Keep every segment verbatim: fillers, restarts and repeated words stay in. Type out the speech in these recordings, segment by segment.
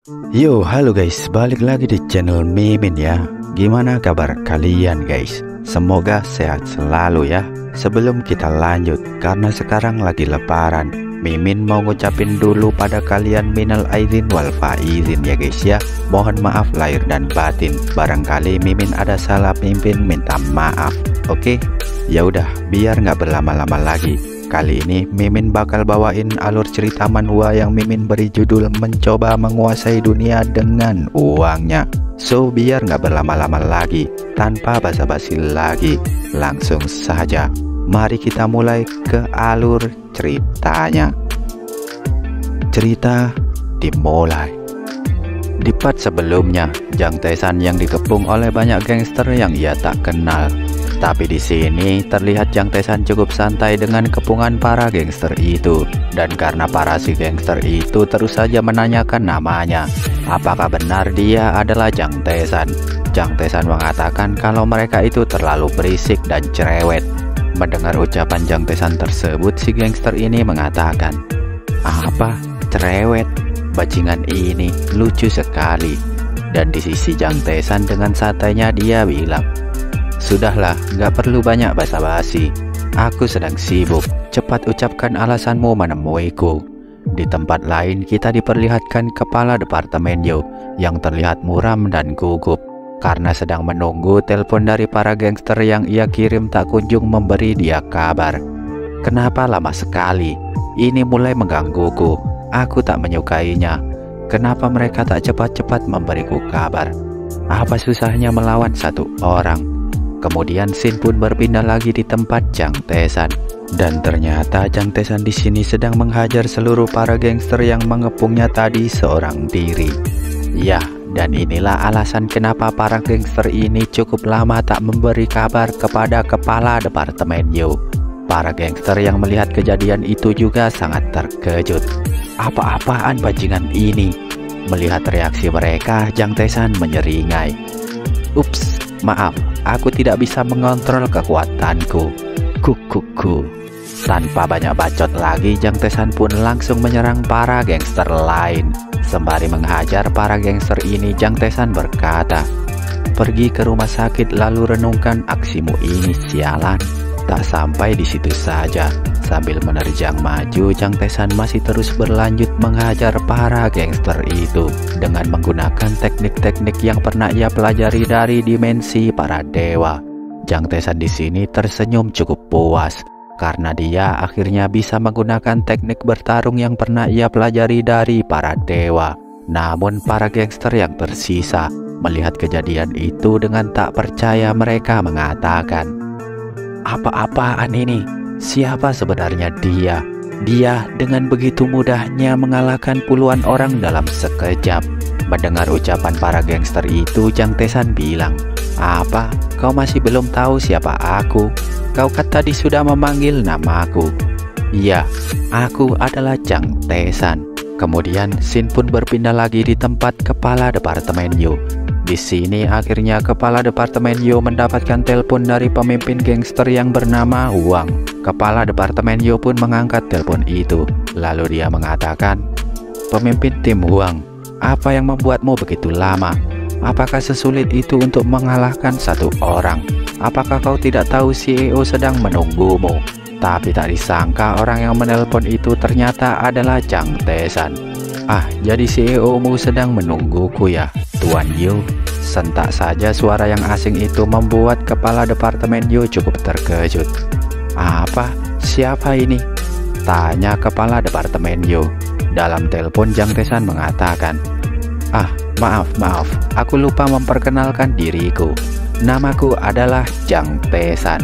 Yo, halo guys, balik lagi di channel Mimin ya. Gimana kabar kalian guys? Semoga sehat selalu ya. Sebelum kita lanjut, karena sekarang lagi lebaran, Mimin mau ngucapin dulu pada kalian minal aidin wal faizin ya guys ya. Mohon maaf lahir dan batin. Barangkali Mimin ada salah pimpin, minta maaf. Oke? Ya udah, biar nggak berlama-lama lagi. Kali ini Mimin bakal bawain alur cerita manhwa yang Mimin beri judul Mencoba Menguasai Dunia Dengan Uangnya. So biar nggak berlama-lama lagi, tanpa basa-basi lagi, langsung saja mari kita mulai ke alur ceritanya. Cerita dimulai. Di part sebelumnya, Jang Tae-san yang dikepung oleh banyak gangster yang ia tak kenal. Tapi di sini terlihat Jang Tae-san cukup santai dengan kepungan para gangster itu. Dan karena para si gangster itu terus saja menanyakan namanya, apakah benar dia adalah Jang Tae-san. Jang Tae-san mengatakan kalau mereka itu terlalu berisik dan cerewet. Mendengar ucapan Jang Tae-san tersebut, si gangster ini mengatakan, "Apa? Cerewet? Bajingan ini lucu sekali." Dan di sisi Jang Tae-san dengan santainya dia bilang, "Sudahlah, gak perlu banyak basa-basi. Aku sedang sibuk. Cepat ucapkan alasanmu menemuiku." Di tempat lain kita diperlihatkan kepala departemen Yo yang terlihat muram dan gugup karena sedang menunggu telepon dari para gangster yang ia kirim tak kunjung memberi dia kabar. "Kenapa lama sekali? Ini mulai menggangguku. Aku tak menyukainya. Kenapa mereka tak cepat-cepat memberiku kabar? Apa susahnya melawan satu orang?" Kemudian scene pun berpindah lagi di tempat Jang Tae-san. Dan ternyata Jang Tae-san di sini sedang menghajar seluruh para gangster yang mengepungnya tadi seorang diri. Ya, dan inilah alasan kenapa para gangster ini cukup lama tak memberi kabar kepada kepala departemen Yo. Para gangster yang melihat kejadian itu juga sangat terkejut. Apa-apaan bajingan ini? Melihat reaksi mereka, Jang Tae-san menyeringai. "Ups, maaf, aku tidak bisa mengontrol kekuatanku. Kukuku." Tanpa banyak bacot lagi, Jang Tae-san pun langsung menyerang para gangster lain. Sembari menghajar para gangster ini, Jang Tae-san berkata, "Pergi ke rumah sakit lalu renungkan aksimu ini, sialan." Tak sampai di situ saja. Sambil menerjang maju, Jang Tae-san masih terus berlanjut menghajar para gangster itu dengan menggunakan teknik-teknik yang pernah ia pelajari dari dimensi para dewa. Jang Tae-san di sini tersenyum cukup puas karena dia akhirnya bisa menggunakan teknik bertarung yang pernah ia pelajari dari para dewa. Namun para gangster yang tersisa melihat kejadian itu dengan tak percaya, mereka mengatakan, "Apa-apaan ini? Siapa sebenarnya dia? Dia dengan begitu mudahnya mengalahkan puluhan orang dalam sekejap." Mendengar ucapan para gangster itu, Jang Tae-san bilang, "Apa? Kau masih belum tahu siapa aku? Kau kan tadi sudah memanggil namaku." "Iya, aku adalah Jang Tae-san." Kemudian scene pun berpindah lagi di tempat kepala departemen Yo. Di sini akhirnya kepala departemen Yo mendapatkan telepon dari pemimpin gangster yang bernama Huang. Kepala departemen Yo pun mengangkat telepon itu. Lalu dia mengatakan, "Pemimpin tim Huang, apa yang membuatmu begitu lama? Apakah sesulit itu untuk mengalahkan satu orang? Apakah kau tidak tahu C E O sedang menunggumu?" Tapi tak disangka orang yang menelpon itu ternyata adalah Jang Tae-san. "Ah, jadi C E O-mu sedang menungguku ya, Tuan Yo?" Sentak saja suara yang asing itu membuat kepala departemen Yo cukup terkejut. "Apa? Siapa ini?" tanya kepala departemen Yo. Dalam telepon Jang Tae-san mengatakan, "Ah, maaf, maaf, aku lupa memperkenalkan diriku. Namaku adalah Jang Tae-san."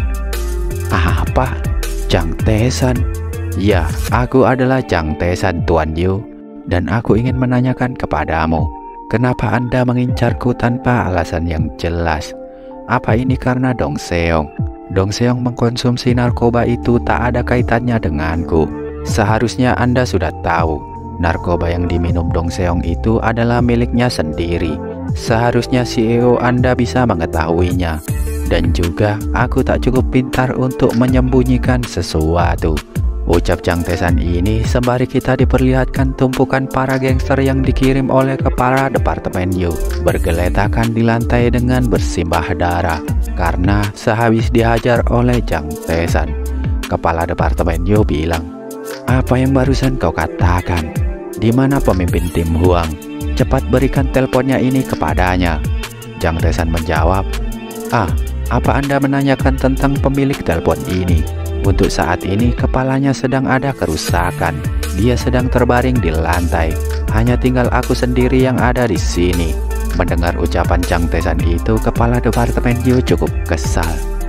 "Apa? Jang Tae-san?" "Ya, aku adalah Jang Tae-san, Tuan Yo. Dan aku ingin menanyakan kepadamu, kenapa Anda mengincarku tanpa alasan yang jelas? Apa ini karena Dong Seong? Dong Seong mengkonsumsi narkoba itu tak ada kaitannya denganku. Seharusnya Anda sudah tahu, narkoba yang diminum Dong Seong itu adalah miliknya sendiri. Seharusnya C E O Anda bisa mengetahuinya. Dan juga aku tak cukup pintar untuk menyembunyikan sesuatu. Ucap Jang Tae-san ini sembari kita diperlihatkan tumpukan para gangster yang dikirim oleh kepala Departemen Yu bergeletakan di lantai dengan bersimbah darah karena sehabis dihajar oleh Jang Tae-san. Kepala Departemen Yu bilang, "Apa yang barusan kau katakan? Di mana pemimpin tim Huang? Cepat berikan teleponnya ini kepadanya." Jang Tae-san menjawab, "Ah, apa Anda menanyakan tentang pemilik telepon ini? Untuk saat ini kepalanya sedang ada kerusakan. Dia sedang terbaring di lantai. Hanya tinggal aku sendiri yang ada di sini." Mendengar ucapan Jang Tae-san itu, kepala Departemen Yu cukup kesal.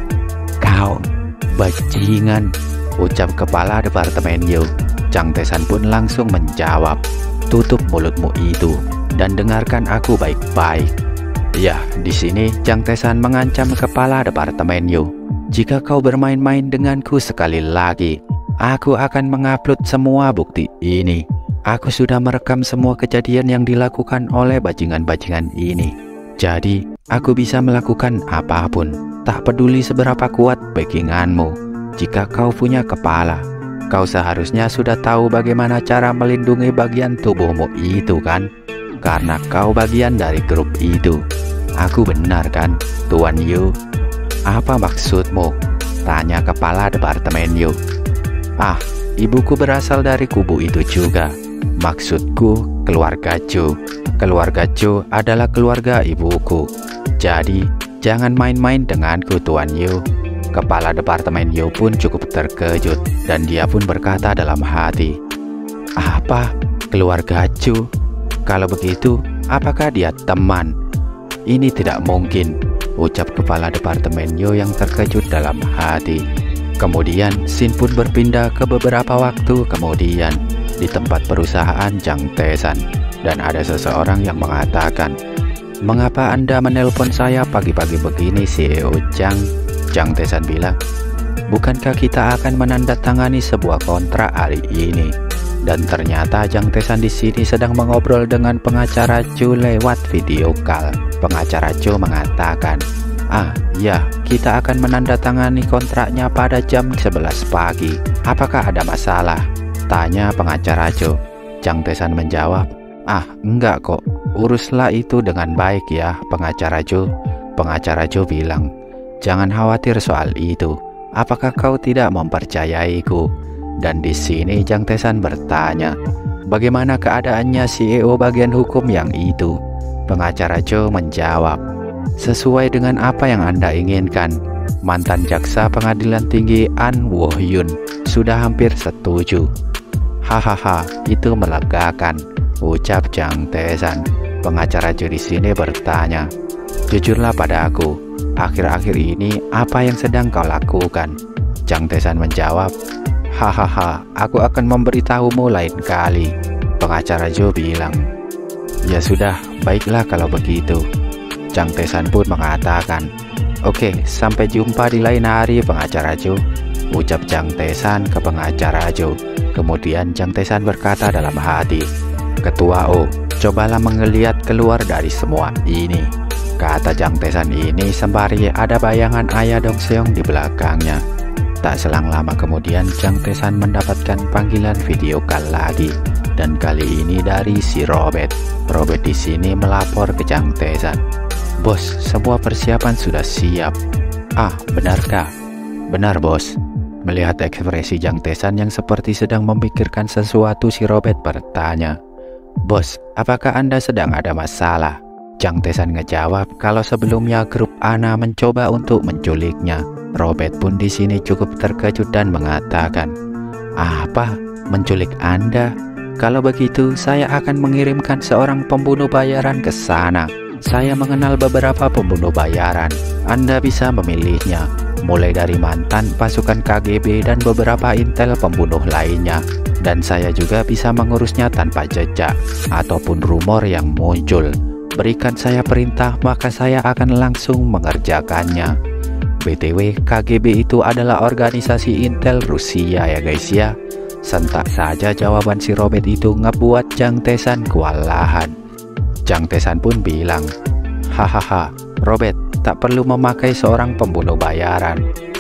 "Kau bajingan," ucap kepala Departemen Yu. Jang Tae-san pun langsung menjawab, "Tutup mulutmu itu dan dengarkan aku baik-baik." Ya, di sini Jang Tae-san mengancam kepala Departemen Yu. "Jika kau bermain-main denganku sekali lagi, aku akan mengupload semua bukti ini. Aku sudah merekam semua kejadian yang dilakukan oleh bajingan-bajingan ini. Jadi, aku bisa melakukan apapun, tak peduli seberapa kuat backinganmu. Jika kau punya kepala, kau seharusnya sudah tahu bagaimana cara melindungi bagian tubuhmu itu kan? Karena kau bagian dari grup itu. Aku benar kan, Tuan Yu?" "Apa maksudmu?" tanya kepala Departemen Yu. "Ah, ibuku berasal dari kubu itu juga. Maksudku keluarga Cho. Keluarga Cho adalah keluarga ibuku. Jadi, jangan main-main denganku, Tuan Yu." Kepala Departemen Yu pun cukup terkejut dan dia pun berkata dalam hati, "Apa? Keluarga Cho? Kalau begitu, apakah dia teman? Ini tidak mungkin," ucap kepala Departemen Yu yang terkejut dalam hati. Kemudian scene pun berpindah ke beberapa waktu kemudian di tempat perusahaan Jang Tae-san, dan ada seseorang yang mengatakan, "Mengapa Anda menelpon saya pagi-pagi begini, C E O Jang?" Jang Tae-san bilang, "Bukankah kita akan menandatangani sebuah kontrak hari ini?" Dan ternyata Jang Tae-san di sini sedang mengobrol dengan pengacara Cho lewat video call. Pengacara Cho mengatakan, "Ah, ya, kita akan menandatangani kontraknya pada jam sebelas pagi. Apakah ada masalah?" tanya pengacara Cho. Jang Tae-san menjawab, "Ah, enggak kok. Uruslah itu dengan baik ya, pengacara Cho." Pengacara Cho bilang, "Jangan khawatir soal itu. Apakah kau tidak mempercayaiku?" Dan di sini Jang Tae-san bertanya, "Bagaimana keadaannya C E O bagian hukum yang itu?" Pengacara Cho menjawab, "Sesuai dengan apa yang Anda inginkan. Mantan jaksa pengadilan tinggi An Wo-hyun sudah hampir setuju." "Hahaha, itu melegakan," ucap Jang Tae-san. Pengacara Cho di sini bertanya, "Jujurlah padaku, akhir-akhir ini apa yang sedang kau lakukan?" Jang Tae-san menjawab, "Hahaha, aku akan memberitahumu lain kali." Pengacara Cho bilang, "Ya sudah, baiklah kalau begitu." Jang Tae-san pun mengatakan, "Oke, sampai jumpa di lain hari, pengacara Cho," ucap Jang Tae-san ke pengacara Cho. Kemudian Jang Tae-san berkata dalam hati, "Ketua O, cobalah mengeliat keluar dari semua ini," kata Jang Tae-san ini sembari ada bayangan ayah Dong Seong di belakangnya. Tak selang lama kemudian Jang Tae-san mendapatkan panggilan video call lagi, dan kali ini dari si Robert. Robert di sini melapor ke Jang Tae-san, "Bos, semua persiapan sudah siap." "Ah, benarkah?" "Benar, bos." Melihat ekspresi Jang Tae-san yang seperti sedang memikirkan sesuatu, si Robert bertanya, "Bos, apakah Anda sedang ada masalah?" Jang Tae-san ngejawab kalau sebelumnya grup Ana mencoba untuk menculiknya. Robert pun di sini cukup terkejut dan mengatakan, "Apa? Menculik Anda? Kalau begitu, saya akan mengirimkan seorang pembunuh bayaran ke sana. Saya mengenal beberapa pembunuh bayaran. Anda bisa memilihnya, mulai dari mantan pasukan K G B dan beberapa intel pembunuh lainnya. Dan saya juga bisa mengurusnya tanpa jejak ataupun rumor yang muncul. Berikan saya perintah, maka saya akan langsung mengerjakannya." B T W, K G B itu adalah organisasi intel Rusia ya guys ya. Sentak saja jawaban si Robert itu ngebuat Jang Tae-san kewalahan. Jang Tae-san pun bilang, "Hahaha, Robert, tak perlu memakai seorang pembunuh bayaran.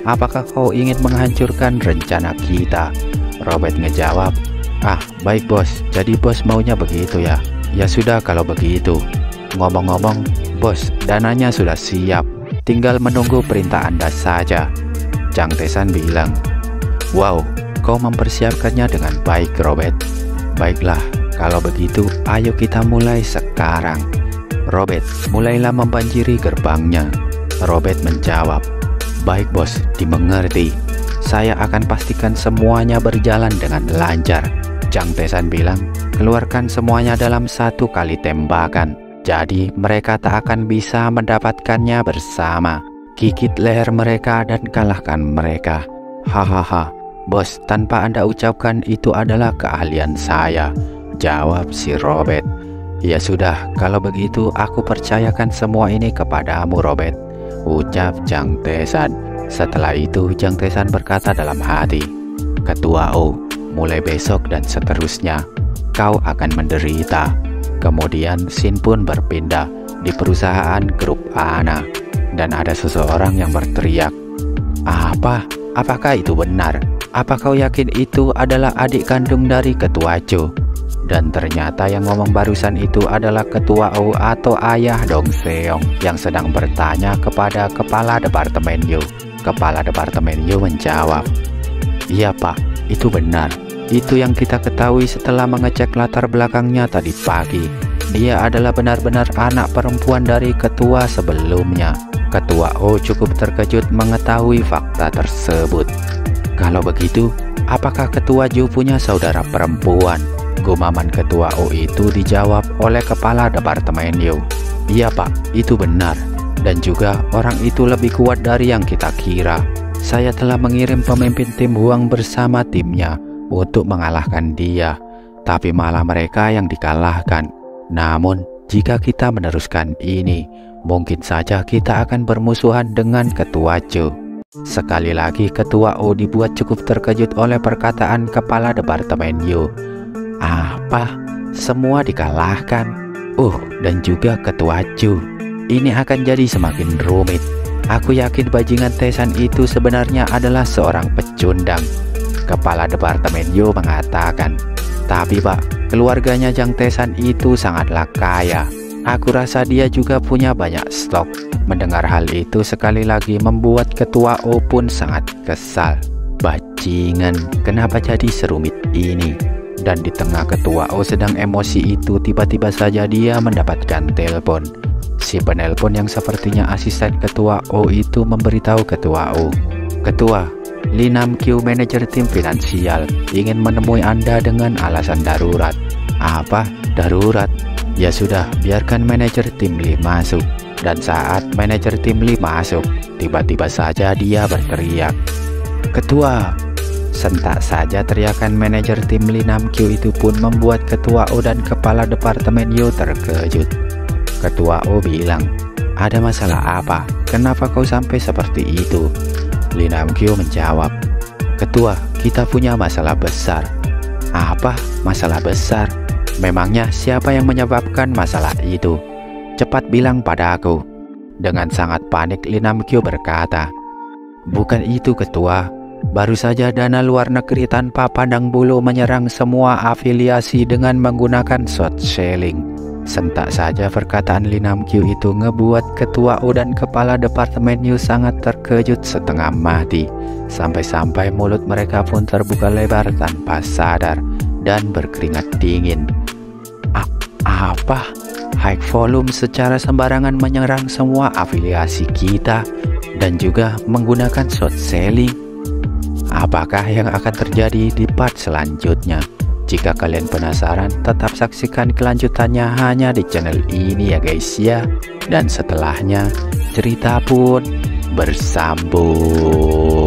apakah kau ingin menghancurkan rencana kita? Robert ngejawab, ah baik bos, jadi bos maunya begitu ya. Ya sudah kalau begitu. Ngomong-ngomong bos, dananya sudah siap, tinggal menunggu perintah Anda saja. Chang Tae-san bilang, wow, kau mempersiapkannya dengan baik Robert. Baiklah, kalau begitu ayo kita mulai sekarang. Robert, mulailah membanjiri gerbangnya. Robert menjawab, baik bos, dimengerti. Saya akan pastikan semuanya berjalan dengan lancar. Chang Tae-san bilang, keluarkan semuanya dalam satu kali tembakan. Jadi mereka tak akan bisa mendapatkannya bersama. Gigit leher mereka dan kalahkan mereka. Hahaha, bos, tanpa Anda ucapkan itu adalah keahlian saya, jawab si Robert. Ya sudah, kalau begitu aku percayakan semua ini kepadamu Robert, ucap Chang Tae-san. Setelah itu Chang Tae-san berkata dalam hati, Ketua O, mulai besok dan seterusnya kau akan menderita. Kemudian Shin pun berpindah di perusahaan grup Ana, dan ada seseorang yang berteriak, apa? Apakah itu benar? Apa kau yakin itu adalah adik kandung dari Ketua Jo? Dan ternyata yang ngomong barusan itu adalah Ketua O atau ayah Dong Seong yang sedang bertanya kepada Kepala Departemen Yo. Kepala Departemen Yo menjawab, iya pak, itu benar. Itu yang kita ketahui setelah mengecek latar belakangnya tadi pagi. Dia adalah benar-benar anak perempuan dari ketua sebelumnya. Ketua O cukup terkejut mengetahui fakta tersebut. Kalau begitu, apakah Ketua Jo punya saudara perempuan? Gumaman Ketua O itu dijawab oleh Kepala Departemen Yo. Iya pak, itu benar. Dan juga orang itu lebih kuat dari yang kita kira. Saya telah mengirim pemimpin tim Huang bersama timnya untuk mengalahkan dia, tapi malah mereka yang dikalahkan. Namun jika kita meneruskan ini, mungkin saja kita akan bermusuhan dengan Ketua Jo. Sekali lagi Ketua O dibuat cukup terkejut oleh perkataan Kepala Departemen Yo. Apa? Semua dikalahkan? Oh, dan juga Ketua Jo. Ini akan jadi semakin rumit. Aku yakin bajingan Tae-san itu sebenarnya adalah seorang pecundang. Kepala Departemen Yo mengatakan, tapi pak, keluarganya Chang Tae-san itu sangatlah kaya. Aku rasa dia juga punya banyak stok. Mendengar hal itu sekali lagi membuat Ketua O pun sangat kesal. Bajingan, kenapa jadi serumit ini? Dan di tengah Ketua O sedang emosi itu, tiba-tiba saja dia mendapatkan telepon. Si penelpon yang sepertinya asisten Ketua O itu memberitahu Ketua O, Ketua, Lee Nam Kyu, manajer tim finansial, ingin menemui Anda dengan alasan darurat. Apa? Darurat? Ya sudah, biarkan manajer tim Lee masuk. Dan saat manajer tim Lee masuk, tiba-tiba saja dia berteriak, Ketua! Sentak saja teriakan manajer tim Lee Nam Kyu itu pun membuat Ketua O dan Kepala Departemen Yo terkejut. Ketua O bilang, ada masalah apa? Kenapa kau sampai seperti itu? Lee Nam Kyu menjawab, Ketua, kita punya masalah besar. Apa? Masalah besar? Memangnya siapa yang menyebabkan masalah itu? Cepat bilang pada aku. Dengan sangat panik Lee Nam Kyu berkata, bukan itu Ketua. Baru saja dana luar negeri tanpa pandang bulu menyerang semua afiliasi dengan menggunakan short selling. Sentak saja perkataan Lee Nam Kyu itu ngebuat Ketua O dan Kepala Departemen Yo sangat terkejut setengah mati. Sampai-sampai mulut mereka pun terbuka lebar tanpa sadar dan berkeringat dingin. A apa? High volume secara sembarangan menyerang semua afiliasi kita dan juga menggunakan short selling. Apakah yang akan terjadi di part selanjutnya? Jika kalian penasaran, tetap saksikan kelanjutannya hanya di channel ini ya guys ya. Dan setelahnya cerita pun bersambung.